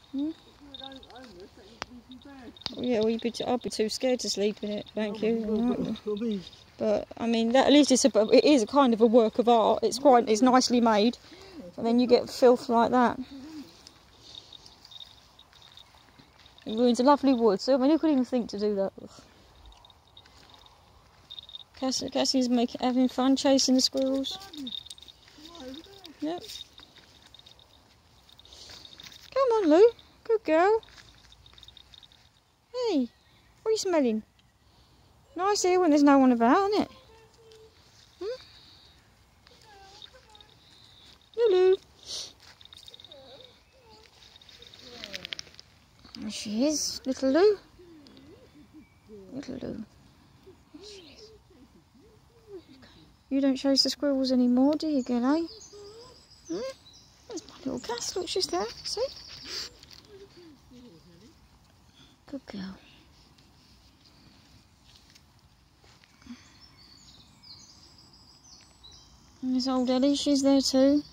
Hmm? Yeah, well, I'd be too scared to sleep in it, thank you. But I mean, at least it is a kind of a work of art. It's nicely made, and then you get filth like that. It ruins a lovely wood. So I mean, who could even think to do that? Cassie's having fun chasing the squirrels. Yep. Come on, Lou. Good girl. Hey, what are you smelling? Nice here when there's no one about, isn't it? Hmm? Lulu. There she is, little Lou. Little Lou. There she is. You don't chase the squirrels anymore, do you, Gilly? Hmm? There's my little Cass. Look, she's there. See? Good girl. And there's old Ellie. She's there too.